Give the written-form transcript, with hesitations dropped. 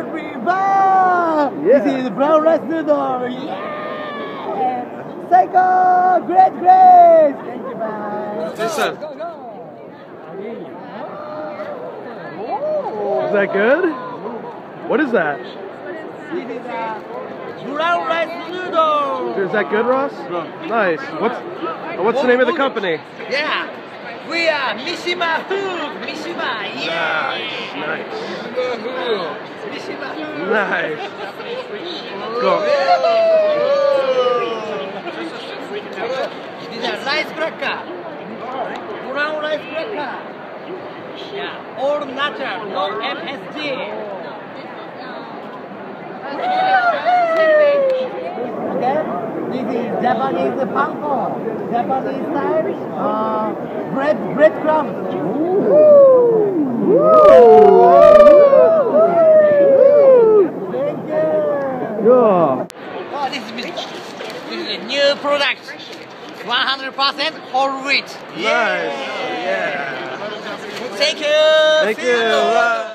everyone! Yeah. This is brown rice noodle! Yeah! Psycho! Great, great! Thank you, bye! Listen. Is that good? What is that? This is a brown rice noodle! Is that good, Ross? Nice. What's the name of the company? Yeah! We are Mishima Foods! Mishima! Yeah! Nice. Mishima Foods! Nice. Go. These are rice cracker! Brown rice cracker! Yeah, all natural, no MSG! Okay, this is Japanese panko, Japanese style, breadcrumbs. Thank you. Yeah. Oh, this is a new product, 100% whole wheat. Nice. Yeah. Thank you. Thank you.